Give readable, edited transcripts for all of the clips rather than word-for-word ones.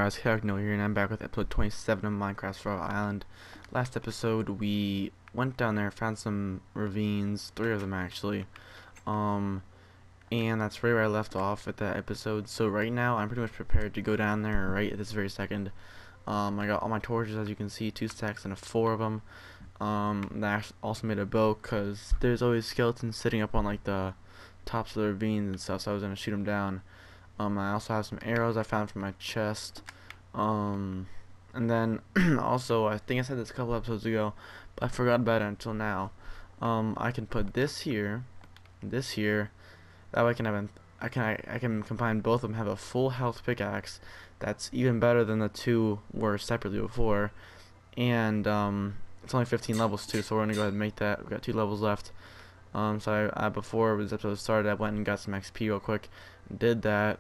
guys, Chaotic here, and I'm back with episode 27 of Minecraft Survival Island. Last episode, we went down there, found some ravines, 3 of them actually, and that's right where I left off at that episode. So right now, I'm pretty much prepared to go down there right at this very second. I got all my torches, as you can see, 2 stacks and 4 of them. I also made a bow, because there's always skeletons sitting up on like the tops of the ravines and stuff, so I was going to shoot them down. I also have some arrows I found from my chest. And then also, I think I said this a couple episodes ago, but I forgot about it until now. I can put this here, this here. That way I can have I can combine both of them, have a full health pickaxe. That's even better than the 2 were separately before. And it's only 15 levels too, so we're gonna go ahead and make that. We've got 2 levels left. So I before this episode started, I went and got some XP real quick. Did that.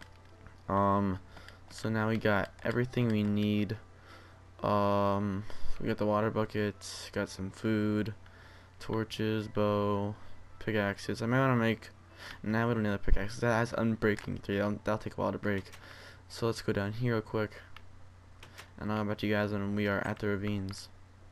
So now we got everything we need. We got the water buckets, got some food, torches, bow, pickaxes. I might want to make. Now we don't need the pickaxes. That has unbreaking 3. That'll take a while to break. So let's go down here real quick, and I'll bet you guys when we are at the ravines.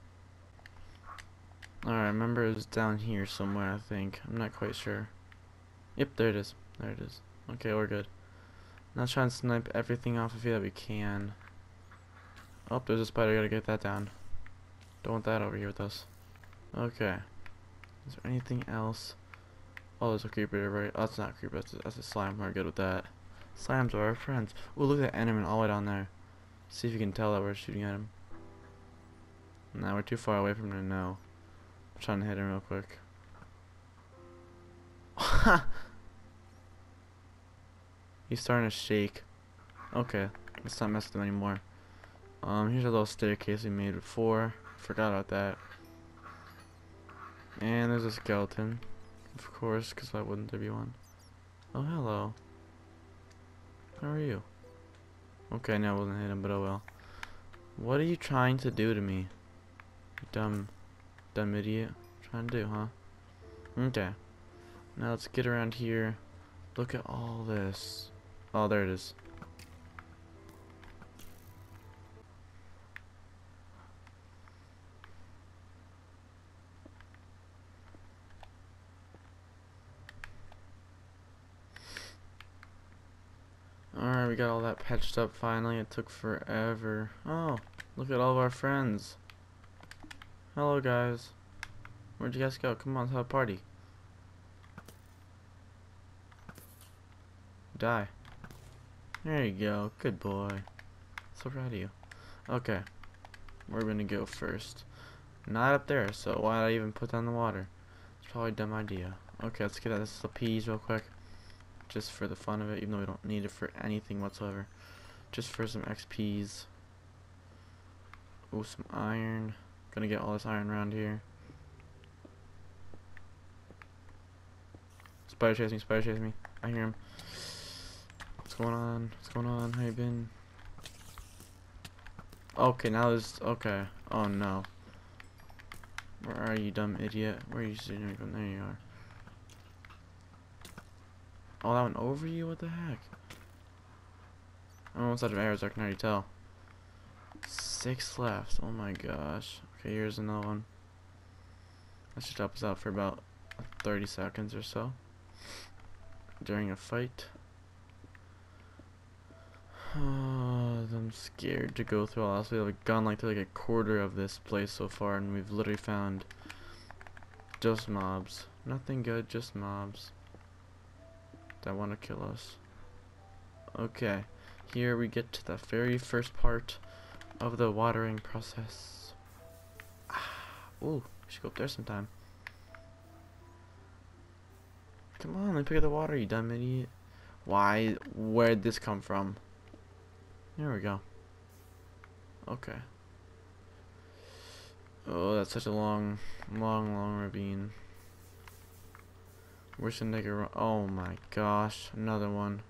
Alright, remember it's down here somewhere, I think. I'm not quite sure. Yep, there it is. There it is. Okay, we're good. Now let's try and snipe everything off of here that we can. Oh, there's a spider. Gotta get that down. Don't want that over here with us. Okay. Is there anything else? Oh, there's a creeper, right? Oh, that's not a creeper. That's a slime. We're good with that. Slimes are our friends. Oh, look at that enderman all the way down there. See if you can tell that we're shooting at him. Nah, we're too far away from him to know. I'm trying to hit him real quick. He's starting to shake. Okay, let's not mess with him anymore. Here's a little staircase we made before. Forgot about that. And there's a skeleton, of course, because why wouldn't there be one? Oh, hello. How are you? Okay, no, I wasn't hitting him, but oh well. What are you trying to do to me? You dumb idiot. Trying to do, huh? Okay. Now let's get around here. Look at all this. Oh, there it is. Alright, we got all that patched up finally. It took forever. Oh, look at all of our friends. Hello, guys. Where'd you guys go? Come on, let's have a party. Die. There you go. Good boy. So proud of you. Okay. We're gonna go first. Not up there, so why did I even put down the water? It's probably a dumb idea. Okay, let's get at this peas real quick. Just for the fun of it, even though we don't need it for anything whatsoever. Just for some XPs. Oh, some iron. Gonna get all this iron around here. Spider chasing me. I hear him. What's going on? What's going on? How you been? Okay, now there's. Okay. Oh no. Where are you, dumb idiot? Where are you sitting? There you are. Oh, that went over you? What the heck? I'm almost out of arrows, I can already tell. 6 left. Oh my gosh. Okay, here's another one. Let's just help us out for about 30 seconds or so during a fight. Oh, I'm scared to go through all this. We have gone like through like a quarter of this place so far, and we've literally found just mobs. Nothing good, just mobs that want to kill us. Okay, here we get to the very first part of the watering process. Ooh, we should go up there sometime. Come on, let me pick up the water, you dumb idiot. Why? Where'd this come from? There we go. Okay. Oh, that's such a long ravine. We should take a run. Oh my gosh, another one.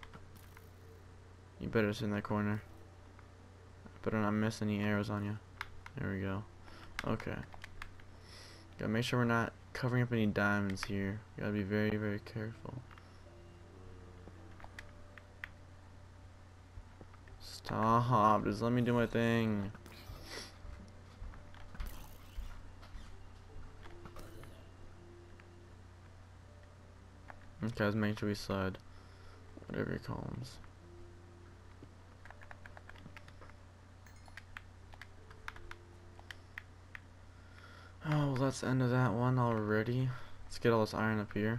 You better sit in that corner. Better not miss any arrows on you. There we go. Okay. Gotta make sure we're not covering up any diamonds here. Gotta be very, very careful. Stop, just let me do my thing. Okay, let's make sure we slide whatever your columns. Oh, well, that's the end of that one already. Let's get all this iron up here.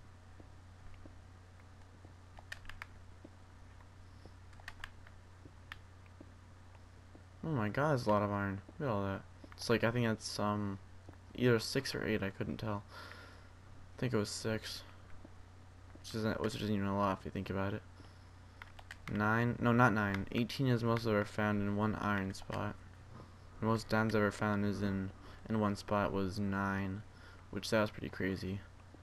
Oh my god, there's a lot of iron. Look at all that. It's like, I think that's either 6 or 8, I couldn't tell. I think it was 6. Which isn't even a lot if you think about it. 9, no, not 9. 18 is most ever found in one iron spot. The most diamonds ever found is in one spot was 9, which that was pretty crazy.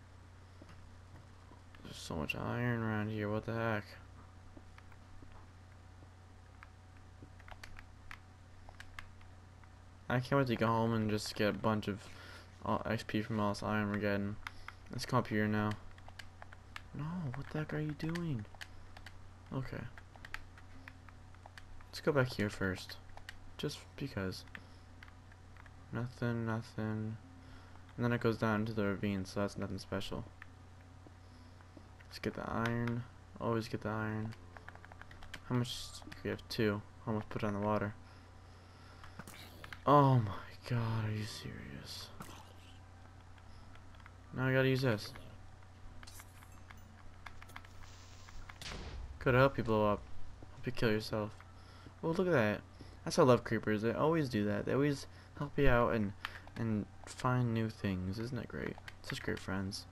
There's so much iron around here, what the heck? I can't wait to go home and just get a bunch of XP from all this iron we're getting. Let's come up here now. No, what the heck are you doing? Okay. Let's go back here first. Just because. Nothing, nothing. And then it goes down to the ravine, so that's nothing special. Let's get the iron. Always get the iron. How much? We have 2. Almost put it on the water. Oh my god, are you serious? Now I gotta use this. Could help you blow up. Help you kill yourself. Oh, look at that. That's how I love creepers. They always do that. They always help you out and find new things. Isn't that great? Such great friends.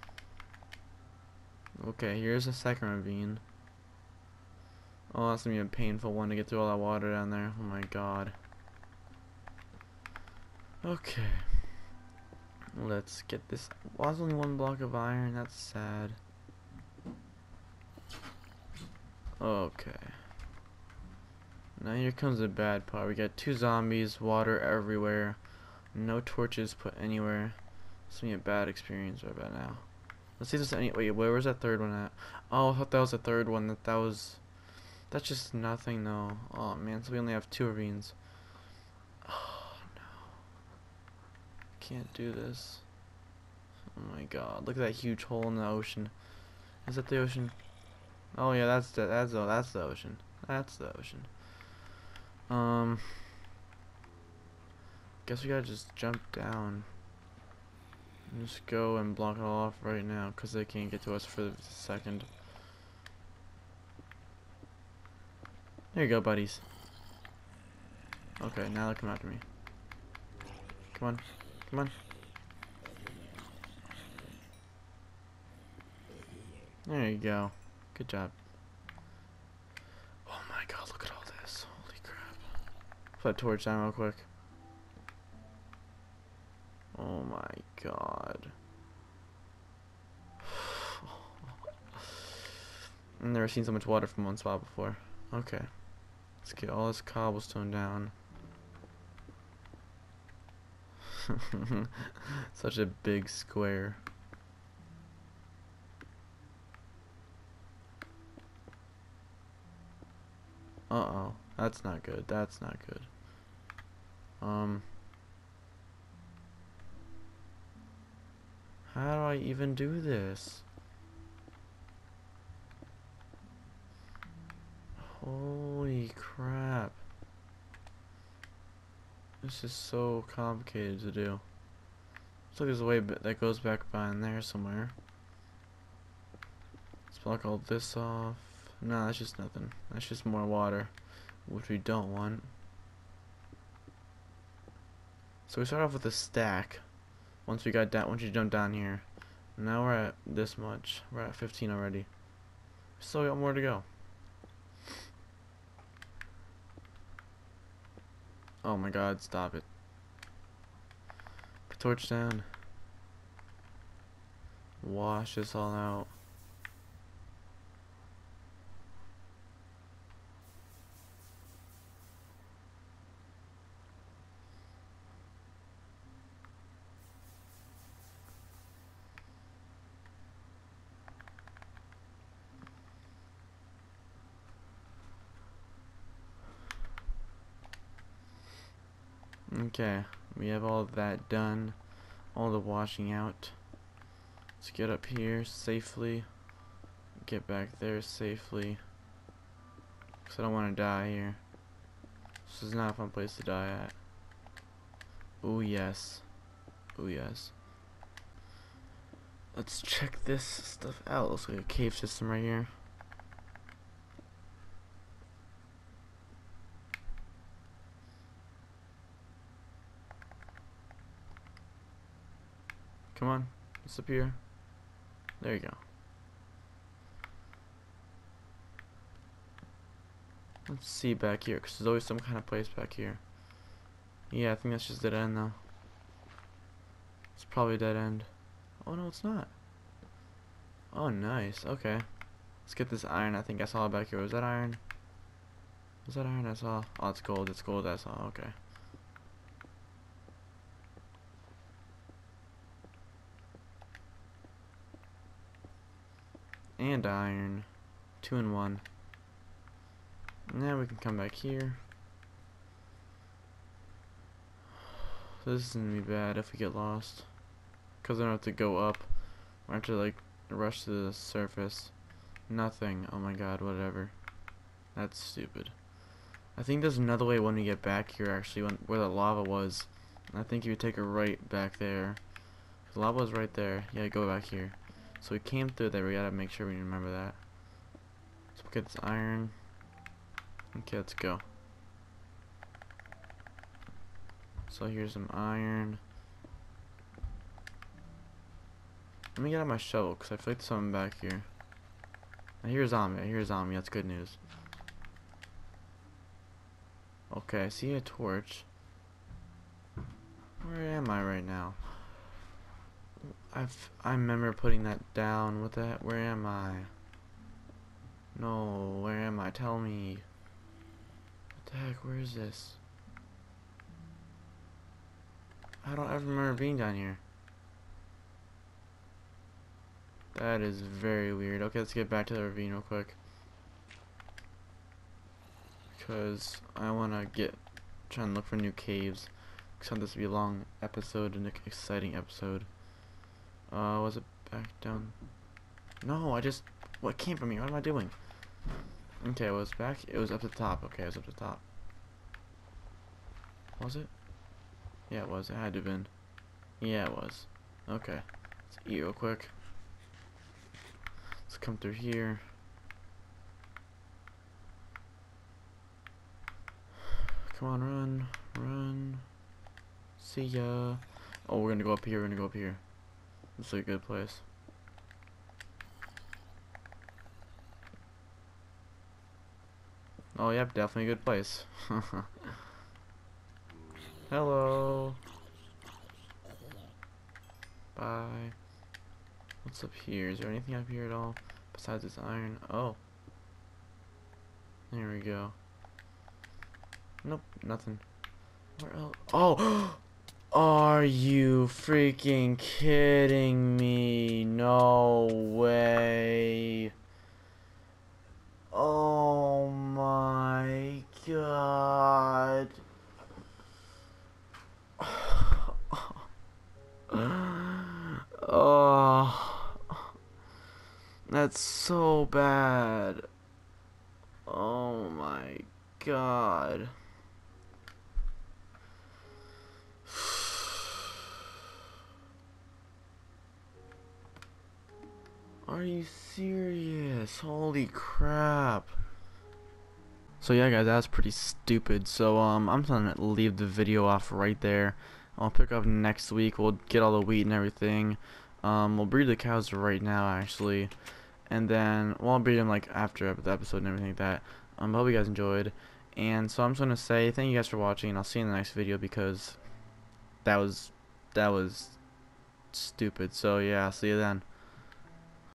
Okay, here's a second ravine. Oh, that's gonna be a painful one to get through all that water down there. Oh my god. Okay. Let's get this. Well, there's only 1 block of iron. That's sad. Okay. Now here comes the bad part. We got 2 zombies, water everywhere, no torches put anywhere. It's gonna be a bad experience right about now. Let's see if there's any. Wait, where was that third one at? Oh, I thought that was the third one. That's just nothing though. Oh man, so we only have 2 ravines. Oh no. Can't do this. Oh my god, look at that huge hole in the ocean. Is that the ocean? Oh yeah, that's the ocean. That's the ocean. Guess we gotta just jump down. And just go and block it all off right now, cause they can't get to us for a second. There you go, buddies. Okay, now they'll come after me. Come on, come on. There you go. Good job. Oh my god, look at all this. Holy crap. Put a torch down real quick. Oh my god. I've never seen so much water from one spot before. Okay. Let's get all this cobblestone down. Such a big square. Uh-oh. That's not good. That's not good. How do I even do this? Holy crap. This is so complicated to do. Looks like there's a way that goes back behind there somewhere. Let's block all this off. No, that's just nothing. That's just more water, which we don't want. So we start off with a stack. Once you jump down here. Now we're at this much. We're at 15 already. We still got more to go. Oh my god, stop it. Put torch down. Wash this all out. Okay, we have all of that done, all the washing out. Let's get up here safely, get back there safely, because I don't want to die here. This is not a fun place to die at. Oh yes, oh yes. Let's check this stuff out. Looks like a cave system right here. Come on, it's up here. There you go. Let's see back here, because there's always some kind of place back here. Yeah, I think that's just dead end though. It's probably a dead end. Oh no, it's not. Oh nice, okay. Let's get this iron. I think I saw it back here. Was that iron? Was that iron I saw? Oh, it's gold. It's gold I saw. Okay. And iron. 2 in 1. Now we can come back here. This is gonna be bad if we get lost, because I don't have to go up. I have to like rush to the surface. Nothing. Oh my god, whatever. That's stupid. I think there's another way when we get back here actually, where the lava was. I think you would take a right back there. The lava was right there. Yeah, go back here. So we came through there. We gotta make sure we remember that. Let's get this iron. Okay, let's go. So here's some iron. Let me get out my shovel, because I feel like there's something back here. I hear a zombie. I hear a zombie. That's good news. Okay, I see a torch. Where am I right now? I remember putting that down. What the heck? Where am I? No, where am I? Tell me. What the heck? Where is this? I don't ever remember being down here. That is very weird. Okay, let's get back to the ravine real quick, because I want to try and look for new caves. Because I want this to be a long episode and an exciting episode. Was it back down? No, what came from me? What am I doing? Okay, it was back. It was up the top. Okay, it was up the top. Was it? Yeah, it was. It had to have been. Yeah, it was. Okay. Let's eat real quick. Let's come through here. Come on, run. Run. See ya. Oh, we're gonna go up here. We're gonna go up here. This is a good place. Oh, yep, definitely a good place. Hello. Bye. What's up here? Is there anything up here at all besides this iron? Oh. There we go. Nope, nothing. Where else? Oh! Are you freaking kidding me? No way. Oh my god. Oh, that's so bad. Oh my god. Are you serious? Holy crap. So yeah guys, that's pretty stupid. So I'm gonna leave the video off right there. I'll pick up next week. We'll get all the wheat and everything. We'll breed the cows right now actually, and then I'll breed them like after the episode and everything like that. I hope you guys enjoyed, and so I'm just gonna say thank you guys for watching, and I'll see you in the next video, because that was stupid. So yeah, I'll see you then.